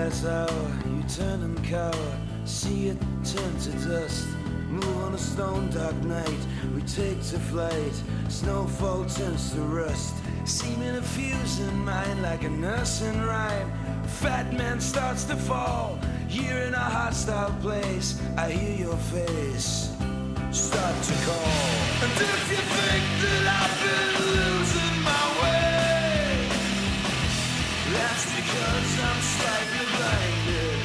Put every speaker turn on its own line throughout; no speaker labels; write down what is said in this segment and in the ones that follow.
last hour, you turn and cower, see it turn to dust. Move on a stone dark night, we take to flight, snowfall turns to rust. Seeming to fuse in mind like a nursing rhyme. Fat man starts to fall, you're in a hostile place, I hear your face start to call. And if you think that I've been losing my way, that's because I'm slightly blinded.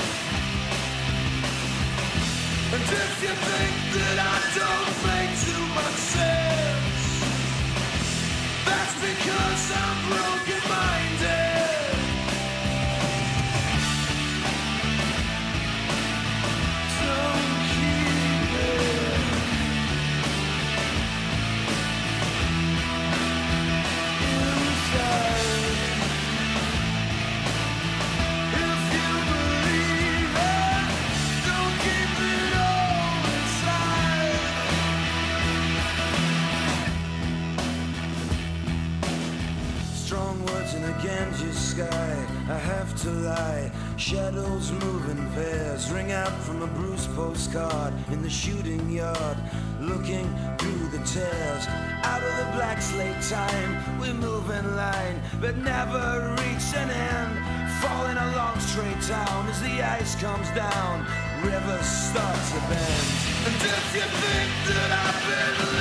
And if you think that I don't make too much sense, that's because I'm broken-minded. Don't keep it inside. If you believe it, don't keep it all inside. Strong words in a Ganges sky, I have to lie. Shadows move in pairs, ring out from a bruised postcard in the shooting yard, looking through the tears. Out of the black slate time, we move in line, but never reach an end. Falling along straight down as the ice comes down, rivers start to bend. And if you think that I've been